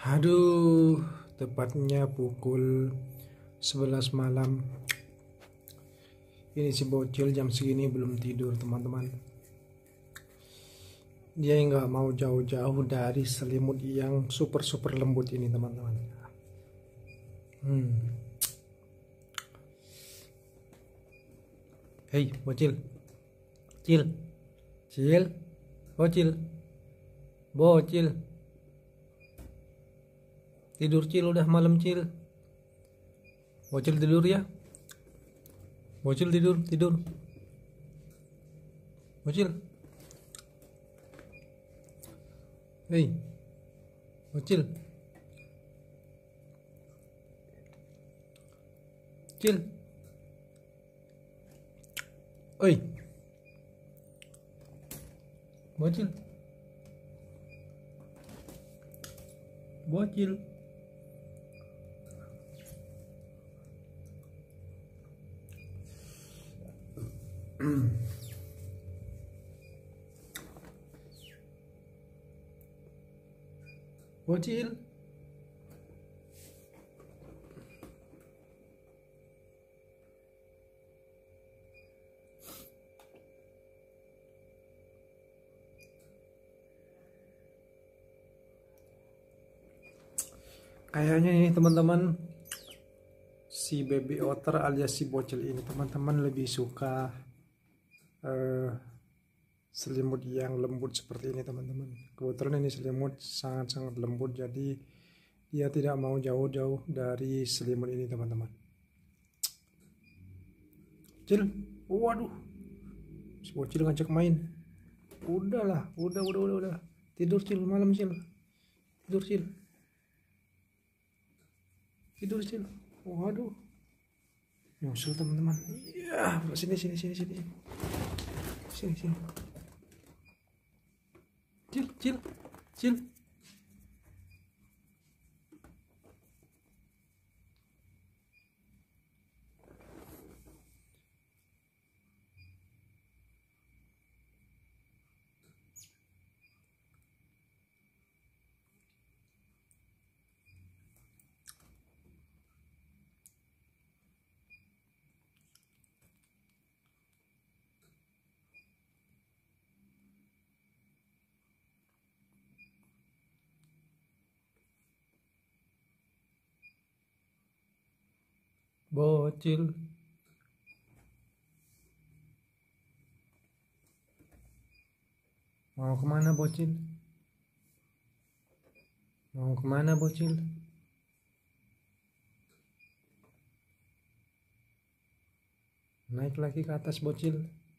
Aduh, tepatnya pukul 11 malam. Ini si bocil jam segini belum tidur, teman-teman. Dia nggak mau jauh-jauh dari selimut yang super lembut ini, teman-teman. Hei, bocil. Cil. Cil. Bocil. Bocil. Tidur Cil, udah malam Cil. Bocil tidur ya. Bocil tidur. Bocil. Hei. Bocil. Cil. Oi. Bocil. Bocil. Bocil. Kayaknya ini teman-teman, si baby otter alias si bocil ini teman-teman lebih suka selimut yang lembut seperti ini, teman-teman. Kebetulan ini selimut sangat lembut, jadi dia tidak mau jauh-jauh dari selimut ini, teman-teman. Cil, waduh, si bocil ngajak main. Udahlah, udah. Tidur Cil, malam Cil. Tidur Cil. Waduh, nyusul teman-teman. Iya, sini. Cil. Bocil. Mau kemana bocil? Naik lagi ke atas bocil.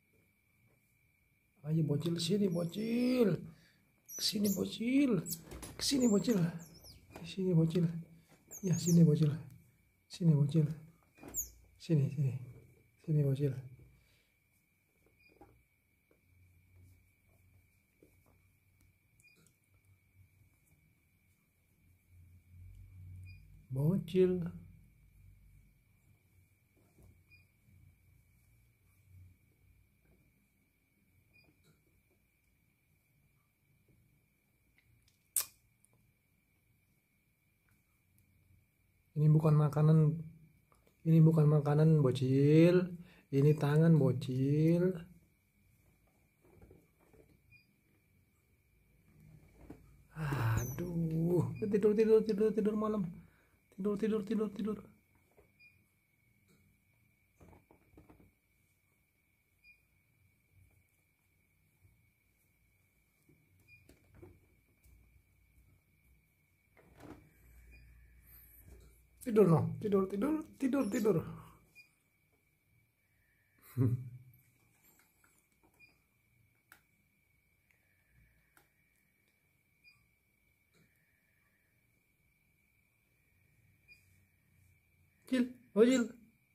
Ayo bocil, sini bocil. Kesini bocil. Ya, sini bocil. Sini bocil. Bocil. Ini bukan makanan bocil. Ini tangan bocil. Aduh, tidur malam. Tidur. Tidur no, tidur. Cil, bocil.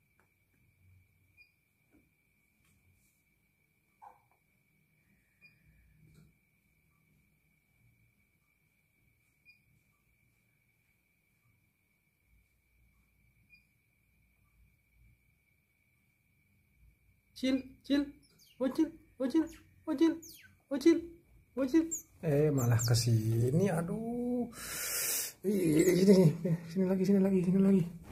Cil, bocil. Malah kesini, aduh. Sini lagi.